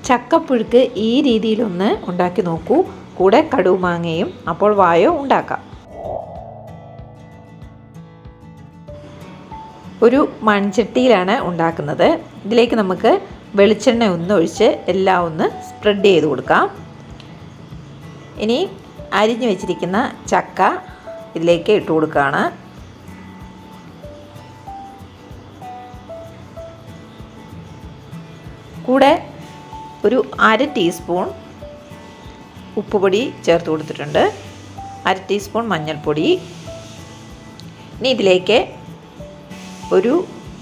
ചക്കപ്പുഴുക്ക് ഈ രീതിയിലൊന്ന് ഉണ്ടാക്കി നോക്കൂ. കൂടെ കടുമാങ്ങയും അപ്പോൾ വായോ ഉണ്ടാക്കാം. ഒരു മൺചട്ടിയിലാണ് ഉണ്ടാക്കുന്നത്. ഇതിലേക്ക് നമുക്ക് വെളിച്ചെണ്ണ ഒന്ന് ഒഴിച്ച് എല്ലാം ഒന്ന് സ്പ്രെഡ് ചെയ്ത് കൊടുക്കാം. ഇനി അരിഞ്ഞു വെച്ചിരിക്കുന്ന ചക്ക ഇതിലേക്ക് ഇട്ട് കൊടുക്കുകയാണ്. കൂടെ ഒരു 1/2 ടീസ്പൂൺ ഉപ്പുപൊടി ചേർത്ത് കൊടുത്തിട്ടുണ്ട്, 1/2 ടീസ്പൂൺ മഞ്ഞൾപ്പൊടി. ഇനി ഇതിലേക്ക് ഒരു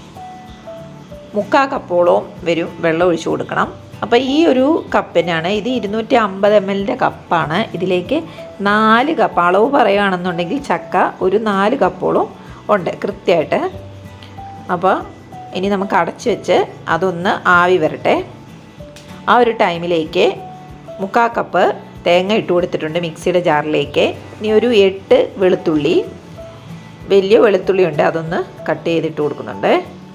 3/4 കപ്പോളം വരും വെള്ളം ഒഴിച്ചു കൊടുക്കണം. അപ്പോൾ ഈ ഒരു കപ്പിനാണ്, ഇത് 250 ml കപ്പാണ്. ഇതിലേക്ക് 4 കപ്പ് അളവ് പറയുകയാണെന്നുണ്ടെങ്കിൽ ചക്ക ഒരു 4 കപ്പോളം ഉണ്ട് കൃത്യമായിട്ട്. അപ്പോൾ ഇനി നമുക്ക് അടച്ചു വെച്ച് അതൊന്ന് ആവി വരട്ടെ. ആ ഒരു ടൈമിലേക്ക് 3/4 കപ്പ് തേങ്ങ ഇട്ട് കൊടുത്തിട്ടുണ്ട് മിക്സിയുടെ ജാറിലേക്ക്. ഇനി ഒരു 8 വെളുത്തുള്ളി, വലിയ വെളുത്തുള്ളി ഉണ്ട്, അതൊന്ന് കട്ട് ചെയ്തിട്ട് കൊടുക്കുന്നുണ്ട്.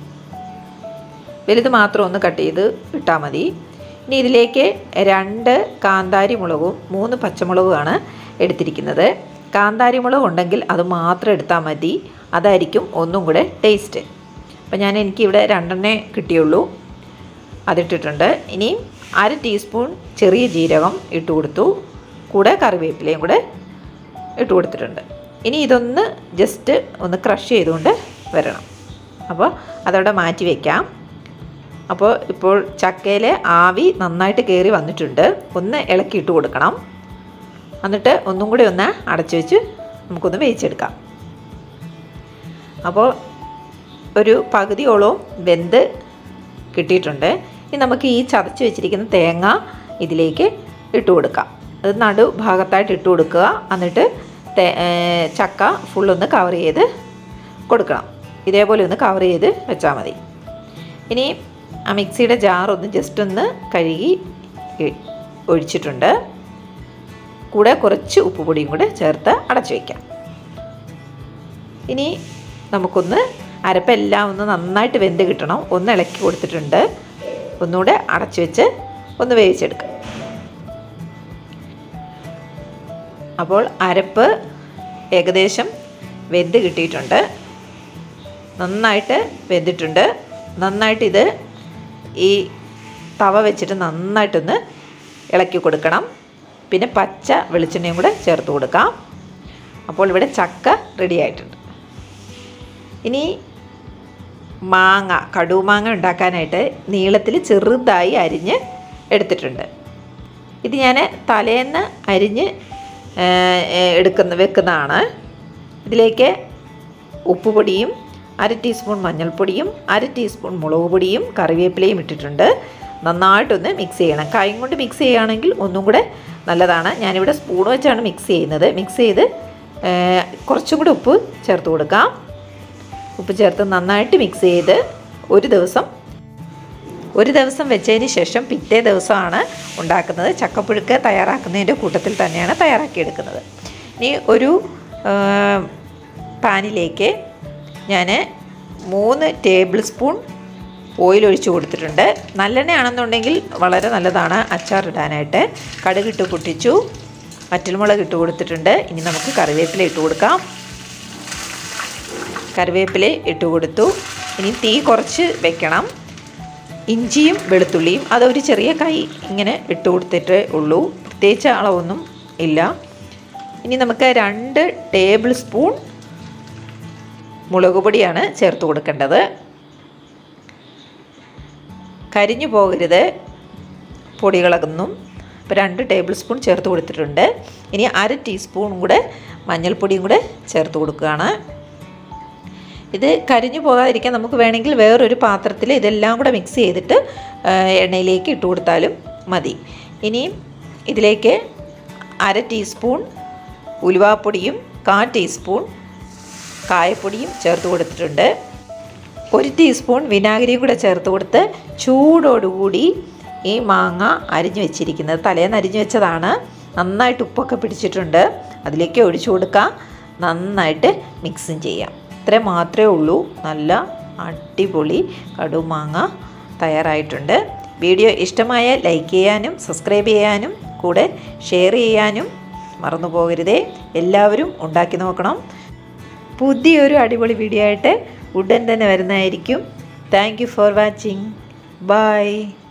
വലുത് മാത്രം ഒന്ന് കട്ട് ചെയ്ത് ഇട്ടാൽ മതി. ഇനി ഇതിലേക്ക് 2 കാന്താരി മുളകും 3 പച്ചമുളകുമാണ് എടുത്തിരിക്കുന്നത്. കാന്താരി മുളക് ഉണ്ടെങ്കിൽ അത് മാത്രം എടുത്താൽ മതി, അതായിരിക്കും ഒന്നും കൂടെ ടേസ്റ്റ്. അപ്പോൾ എനിക്കിവിടെ 2 കിട്ടിയുള്ളൂ, അതിട്ടിട്ടുണ്ട്. ഇനി 1/2 ടീസ്പൂൺ ചെറിയ ജീരകം ഇട്ട് കൊടുത്തു. കൂടെ കറിവേപ്പിലയും കൂടെ ഇട്ട് കൊടുത്തിട്ടുണ്ട്. ഇനി ഇതൊന്ന് ജസ്റ്റ് ഒന്ന് ക്രഷ് ചെയ്തുകൊണ്ട് വരണം. അപ്പോൾ അതവിടെ മാറ്റി വയ്ക്കാം. അപ്പോൾ ഇപ്പോൾ ചക്കയിലെ ആവി നന്നായിട്ട് കയറി വന്നിട്ടുണ്ട്. ഒന്ന് ഇളക്കിയിട്ട് കൊടുക്കണം. എന്നിട്ട് ഒന്നും കൂടി ഒന്ന് അടച്ചു വെച്ച് നമുക്കൊന്ന് വേവിച്ചെടുക്കാം. അപ്പോൾ ഒരു പകുതിയോളം വെന്ത് കിട്ടിയിട്ടുണ്ട്. ഇനി നമുക്ക് ഈ ചതച്ച് വെച്ചിരിക്കുന്ന തേങ്ങ ഇതിലേക്ക് ഇട്ട് കൊടുക്കാം. അത് നടു ഭാഗത്തായിട്ട് ഇട്ട് കൊടുക്കുക. എന്നിട്ട് ചക്ക ഫുള്ളൊന്ന് കവർ ചെയ്ത് കൊടുക്കണം. ഇതേപോലെ ഒന്ന് കവർ ചെയ്ത് വെച്ചാൽ മതി. ഇനി ആ മിക്സിയുടെ ജാറൊന്ന് ജസ്റ്റ് ഒന്ന് കഴുകി ഒഴിച്ചിട്ടുണ്ട്. കൂടെ കുറച്ച് ഉപ്പുപൊടിയും കൂടെ ചേർത്ത് അടച്ചു വയ്ക്കാം. ഇനി നമുക്കൊന്ന് അരപ്പെല്ലാം ഒന്ന് നന്നായിട്ട് വെന്ത് കിട്ടണം. ഒന്ന് ഇളക്കി കൊടുത്തിട്ടുണ്ട്. ഒന്നുകൂടെ അടച്ചു വെച്ച് ഒന്ന് വേവിച്ചെടുക്കാം. അപ്പോൾ അരപ്പ് ഏകദേശം വെന്ത് കിട്ടിയിട്ടുണ്ട്, നന്നായിട്ട് വെന്തിട്ടുണ്ട്. നന്നായിട്ട് ഇത് ഈ തവ വെച്ചിട്ട് നന്നായിട്ടൊന്ന് ഇളക്കി കൊടുക്കണം. പിന്നെ പച്ച വെളിച്ചെണ്ണയും കൂടെ ചേർത്ത് കൊടുക്കാം. അപ്പോൾ ഇവിടെ ചക്ക റെഡി ആയിട്ടുണ്ട്. ഇനി മാങ്ങ, കടുമാങ്ങ ഉണ്ടാക്കാനായിട്ട് നീളത്തിൽ ചെറുതായി അരിഞ്ഞ് എടുത്തിട്ടുണ്ട്. ഇത് ഞാൻ തലേന്ന് അരിഞ്ഞ് വെക്കുന്നതാണ്. ഇതിലേക്ക് ഉപ്പുപൊടിയും 1/2 ടീസ്പൂൺ മഞ്ഞൾപ്പൊടിയും 1/2 ടീസ്പൂൺ മുളക് പൊടിയും കറിവേപ്പിലയും ഇട്ടിട്ടുണ്ട്. നന്നായിട്ടൊന്ന് മിക്സ് ചെയ്യണം. കൈ കൊണ്ട് മിക്സ് ചെയ്യുകയാണെങ്കിൽ ഒന്നും കൂടെ നല്ലതാണ്. ഞാനിവിടെ സ്പൂൺ വെച്ചാണ് മിക്സ് ചെയ്യുന്നത്. മിക്സ് ചെയ്ത് കുറച്ചും കൂടി ഉപ്പ് ചേർത്ത് കൊടുക്കാം. ഉപ്പ് ചേർത്ത് നന്നായിട്ട് മിക്സ് ചെയ്ത് ഒരു ദിവസം വെച്ചതിന് ശേഷം പിറ്റേ ദിവസമാണ് ഉണ്ടാക്കുന്നത്. ചക്കപ്പുഴുക്ക് തയ്യാറാക്കുന്നതിൻ്റെ കൂട്ടത്തിൽ തന്നെയാണ് തയ്യാറാക്കിയെടുക്കുന്നത്. ഇനി ഒരു പാനിലേക്ക് ഞാൻ 3 ടേബിൾ സ്പൂൺ ഓയിൽ ഒഴിച്ച് കൊടുത്തിട്ടുണ്ട്. നല്ലെണ്ണയാണെന്നുണ്ടെങ്കിൽ വളരെ നല്ലതാണ് അച്ചാറിടാനായിട്ട്. കടുകിട്ട് പൊട്ടിച്ചു, വറ്റൽമുളക് ഇട്ട് കൊടുത്തിട്ടുണ്ട്. ഇനി നമുക്ക് കറിവേപ്പില ഇട്ട് കൊടുക്കാം. കറിവേപ്പില ഇട്ട് കൊടുത്തു. ഇനി തീ കുറച്ച് വെക്കണം. ഇഞ്ചിയും വെളുത്തുള്ളിയും അതൊരു ചെറിയ കൈ ഇങ്ങനെ ഇട്ട് കൊടുത്തിട്ടേ ഉള്ളൂ, പ്രത്യേകിച്ച് അളവൊന്നും ഇല്ല. ഇനി നമുക്ക് 2 ടേബിൾ സ്പൂൺ മുളക് പൊടിയാണ് ചേർത്ത് കൊടുക്കേണ്ടത്. കരിഞ്ഞു പോകരുത് പൊടികളൊന്നും. ഇപ്പോൾ 2 ടേബിൾ സ്പൂൺ ചേർത്ത് കൊടുത്തിട്ടുണ്ട്. ഇനി 1/2 ടീസ്പൂൺ കൂടെ മഞ്ഞൾപ്പൊടിയും കൂടെ ചേർത്ത് കൊടുക്കുകയാണ്. ഇത് കരിഞ്ഞു പോകാതിരിക്കാൻ നമുക്ക് വേണമെങ്കിൽ വേറൊരു പാത്രത്തിൽ ഇതെല്ലാം കൂടെ മിക്സ് ചെയ്തിട്ട് എണ്ണയിലേക്ക് ഇട്ട് കൊടുത്താലും മതി. ഇനി ഇതിലേക്ക് 1/2 ടീസ്പൂൺ ഉലുവാപ്പൊടിയും 1/4 ടീസ്പൂൺ കായപ്പൊടിയും ചേർത്ത് കൊടുത്തിട്ടുണ്ട്. 1 ടീസ്പൂൺ വിനാഗിരിയും കൂടെ ചേർത്ത് കൊടുത്ത് ചൂടോടുകൂടി ഈ മാങ്ങ അരിഞ്ഞു വെച്ചിരിക്കുന്നത്, തലേന്ന് അരിഞ്ഞു വെച്ചതാണ്, നന്നായിട്ട് ഉപ്പൊക്കെ പിടിച്ചിട്ടുണ്ട്, അതിലേക്ക് ഒഴിച്ചു കൊടുക്കാം. നന്നായിട്ട് മിക്സും ചെയ്യാം. ഇത്ര മാത്രമേ ഉള്ളൂ. നല്ല അടിപൊളി കടുമാങ്ങ തയ്യാറായിട്ടുണ്ട്. വീഡിയോ ഇഷ്ടമായ ലൈക്ക് ചെയ്യാനും സബ്സ്ക്രൈബ് ചെയ്യാനും കൂടെ ഷെയർ ചെയ്യാനും മറന്നു പോകരുതേ. എല്ലാവരും ഉണ്ടാക്കി നോക്കണം. പുതിയൊരു അടിപൊളി വീഡിയോ ആയിട്ട് ഉടൻ തന്നെ വരുന്നതായിരിക്കും. Thank you for watching. By.